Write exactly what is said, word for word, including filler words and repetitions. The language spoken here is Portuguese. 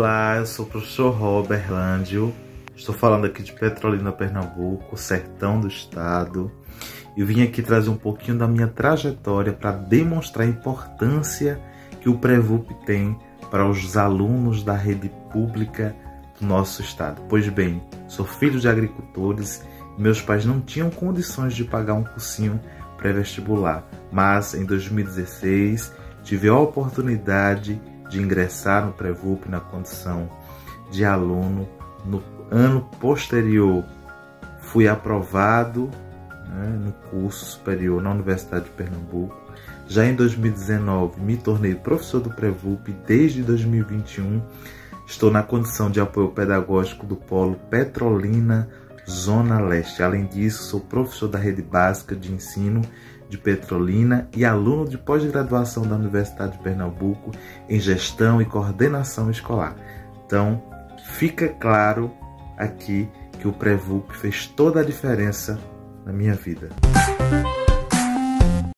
Olá, eu sou o professor Robert Lândio, estou falando aqui de Petrolina, Pernambuco, sertão do estado. Eu vim aqui trazer um pouquinho da minha trajetória para demonstrar a importância que o Prevup tem para os alunos da rede pública do nosso estado. Pois bem, sou filho de agricultores e meus pais não tinham condições de pagar um cursinho pré-vestibular, mas em dois mil e dezesseis tive a oportunidade de ingressar no Prevup na condição de aluno. No ano posterior fui aprovado, né, no curso superior na Universidade de Pernambuco. Já em dois mil e dezenove me tornei professor do Prevup. Desde dois mil e vinte e um estou na condição de apoio pedagógico do Polo Petrolina Zona Leste. Além disso, sou professor da rede básica de ensino de Petrolina e aluno de pós-graduação da Universidade de Pernambuco em gestão e coordenação escolar. Então, fica claro aqui que o Prevup fez toda a diferença na minha vida.